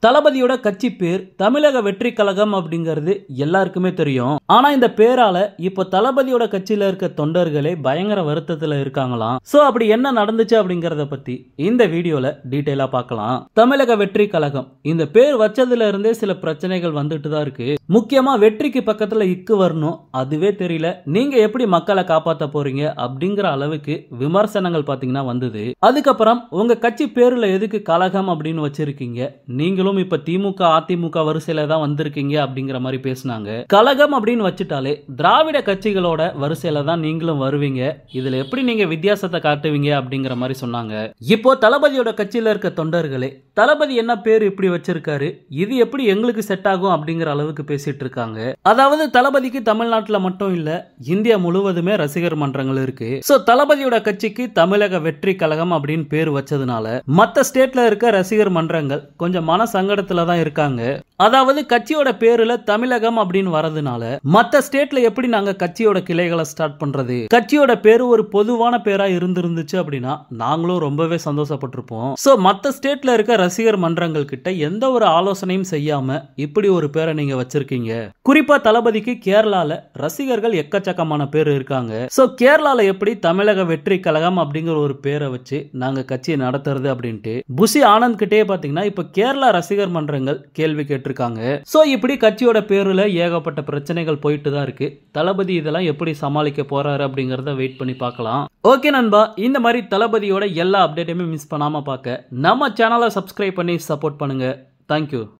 தளபதியோட கட்சி பேர் தமிழக வெற்றி கழகம் அப்படிங்கிறது எல்லாருக்குமே தெரியும். ஆனா இந்த பேரால இப்போ தளபதியோட கட்சியில இருக்க தொண்டர்களே பயங்கர வருத்தத்துல இருக்காங்களாம். சோ அப்படி என்ன நடந்துச்சு அப்படிங்கறத பத்தி இந்த வீடியோல டீடைலா பார்க்கலாம். தமிழக வெற்றி கழகம் இந்த பேர் வச்சதுல இருந்தே சில பிரச்சனைகள் வந்துட்டு தான் இருக்கு. முக்கியமா வெற்றிக்கு பக்கத்துல இக்கு வரணும், அதுவே தெரியல, நீங்க எப்படி மக்களை காப்பாத்த போறீங்க அப்படிங்கிற அளவுக்கு விமர்சனங்கள் பாத்தீங்கன்னா வந்தது. அதுக்கப்புறம் உங்க கட்சி பேருல எதுக்கு கழகம் அப்படின்னு வச்சிருக்கீங்க, நீங்களும் இப்ப திமுக அதிமுக வரிசையில தான் வந்திருக்கீங்க அப்படிங்கிற மாதிரி பேசினாங்க. கழகம் அப்படின்னு வச்சுட்டாலே திராவிட கட்சிகளோட வரிசையில தான் நீங்களும் வருவீங்க, இதுல எப்படி நீங்க வித்தியாசத்தை காட்டுவீங்க அப்படிங்கிற மாதிரி சொன்னாங்க. இப்போ தளபதியோட கட்சியில இருக்க தொண்டர்களே தளபதி என்ன பேர் இப்படி வச்சிருக்காரு, இது எப்படி எங்களுக்கு செட் ஆகும் அப்படிங்கிற அளவுக்கு பேசிட்டு இருக்காங்க. அதாவது தளபதிக்கு தமிழ்நாட்டுல மட்டும் இல்ல இந்தியா முழுவதுமே ரசிகர் மன்றங்கள் இருக்கு. சோ தளபதியோட கட்சிக்கு தமிழக வெற்றி கழகம் அப்படின்னு பேர் வச்சதுனால மத்த ஸ்டேட்ல இருக்க ரசிகர் மன்றங்கள் கொஞ்சம் மன சங்கடத்துல தான் இருக்காங்க. அதாவது கட்சியோட பேருல தமிழகம் அப்படின்னு வரதுனால மத்த ஸ்டேட்ல எப்படி நாங்க கட்சியோட கிளைகளை ஸ்டார்ட் பண்றது, கட்சியோட பேரு ஒரு பொதுவான பேரா இருந்துச்சு அப்படின்னா நாங்களும் ரொம்பவே சந்தோஷப்பட்டிருப்போம். சோ மத்த ஸ்டேட்ல இருக்க ரசிகர் மன்றங்கள் கிட்ட எந்த ஒரு ஆலோசனையும் செய்யாம இப்படி ஒரு பேரை நீங்க வச்சிருக்கீங்க. குறிப்பா தளபதிக்கு கேரளால ரசிகர்கள் எக்கச்சக்கமான பேர் இருக்காங்க. சோ கேரளால எப்படி தமிழக வெற்றி கழகம் அப்படிங்கிற ஒரு பேரை வச்சு நாங்க கட்சியை நடத்துறது அப்படின்ட்டு புசி ஆனந்த் கிட்டே பாத்தீங்கன்னா இப்ப கேரளா ரசிகர் மன்றங்கள் கேள்வி கேட்டிருக்காங்க. சோ இப்படி கட்சியோட பேருல ஏகப்பட்ட பிரச்சனைகள் போயிட்டு தான் இருக்கு. தளபதி இதெல்லாம் எப்படி சமாளிக்க போறாரு அப்படிங்கறத வெயிட் பண்ணி பார்க்கலாம். ஓகே நண்பா, இந்த மாதிரி தளபதியோட எல்லா அப்டேட்டையுமே மிஸ் பண்ணாம பார்க்க நம்ம சேனலை சப்ஸ்கிரைப் பண்ணி சப்போர்ட் பண்ணுங்க. தேங்க்யூ.